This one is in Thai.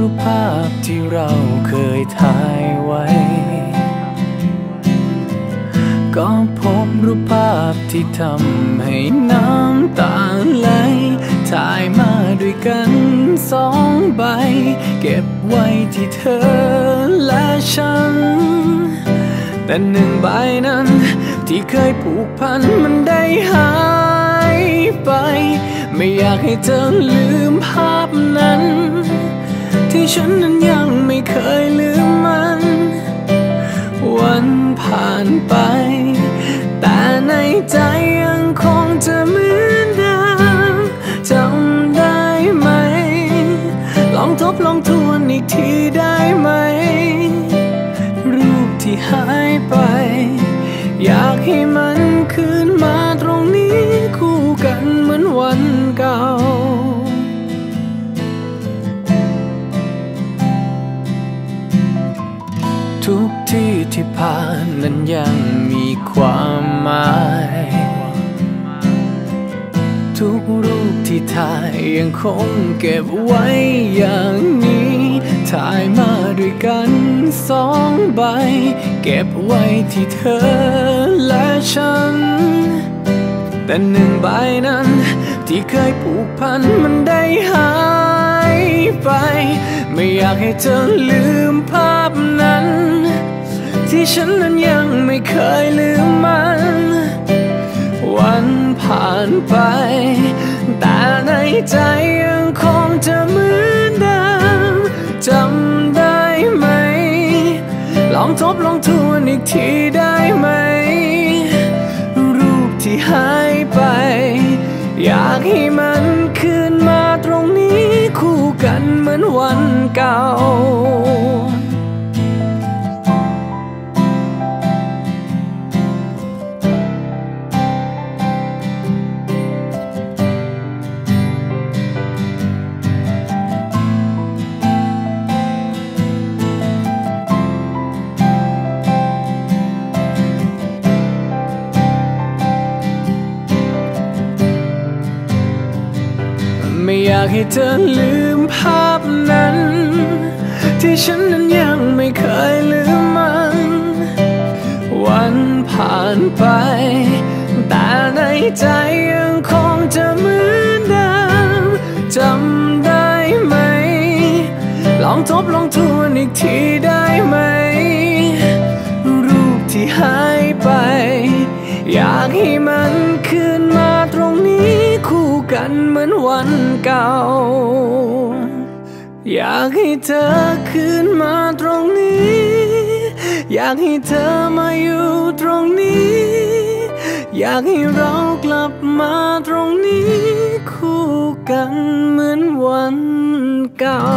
รูปภาพที่เราเคยถ่ายไว้ก็พบรูปภาพที่ทำให้น้ำตาไหลถ่ายมาด้วยกัน2 ใบเก็บไว้ที่เธอและฉันแต่1 ใบนั้นที่เคยผูกพันมันได้หายไปไม่อยากให้เธอลืมภาพนั้นที่ฉันนั้นยังไม่เคยลืมมันวันผ่านไปแต่ในใจยังคงจะเหมือนเดิมจำได้ไหมลองทบลองทวนอีกทีได้ไหมรูปที่หายไปอยากให้มันคืนมาตรงนี้คู่กันเหมือนวันเก่าทุกที่ที่ผ่านนั้นยังมีความหมายทุกรูปที่ถ่ายยังคงเก็บไว้อย่างนี้ถ่ายมาด้วยกัน2 ใบเก็บไว้ที่เธอและฉันแต่1 ใบนั้นที่เคยผูกพันมันได้หายไปไม่อยากให้เธอลืมภาพนั้นที่ฉันนั้นยังไม่เคยลืมมันวันผ่านไปแต่ในใจยังคงจะเหมือนเดิมจำได้ไหมลองทบลองทวนอีกทีได้ไหมรูปที่หายไปอยากให้มันคืนมาตรงนี้คู่กันเหมือนวันเก่าไม่อยากให้เธอลืมภาพนั้นที่ฉันนั้นยังไม่เคยลืมมันวันผ่านไปแต่ในใจยังคงจะเหมือนเดิมจำได้ไหมลองทบลองทวนอีกทีได้ไหมรูปที่หายไปอยากให้มันคืนมาตรงนี้คู่กันเหมือนวันเก่าอยากให้เธอคืนมาตรงนี้อยากให้เธอมาอยู่ตรงนี้อยากให้เรากลับมาตรงนี้คู่กันเหมือนวันเก่า